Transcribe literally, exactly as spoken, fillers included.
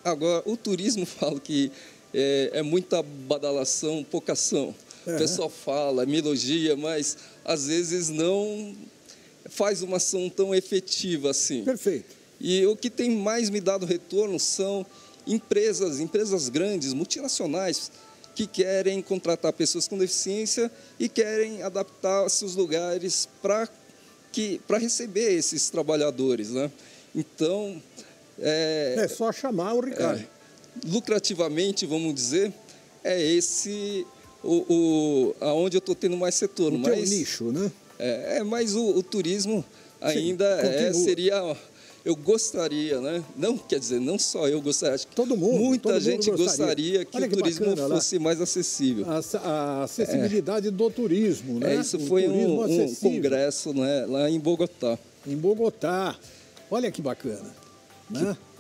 Agora, o turismo, falo que é, é muita badalação, pouca ação. Uhum. O pessoal fala, me elogia, mas às vezes não faz uma ação tão efetiva assim. Perfeito. E o que tem mais me dado retorno são empresas, empresas grandes, multinacionais, que querem contratar pessoas com deficiência e querem adaptar seus lugares para que para receber esses trabalhadores, né? Então, é, é só chamar o Ricardo. É, lucrativamente, vamos dizer, é esse o, o aonde eu estou tendo mais retorno. O mas teu nicho, né? É, é mas o, o turismo ainda Sim, é, seria. Eu gostaria, né? Não, quer dizer, não só eu gostaria, acho que todo mundo, muita todo gente mundo gostaria, gostaria que Olha o que turismo bacana, fosse lá. mais acessível. A, a acessibilidade é. do turismo, né? É, isso foi um, um congresso, né, lá em Bogotá. Em Bogotá. Olha que bacana, né?